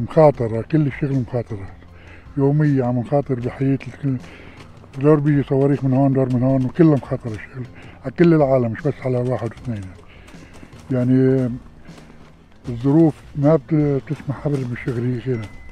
مخاطرة، كل الشغل مخاطرة يومية، عم نخاطر بحياة الكل. دور بيجي صواريخ من هون دور من هون، وكلها مخاطرة الشغل على كل العالم مش بس على واحد واثنين. يعني الظروف ما بتسمح أبدا بالشغل هيك هنا.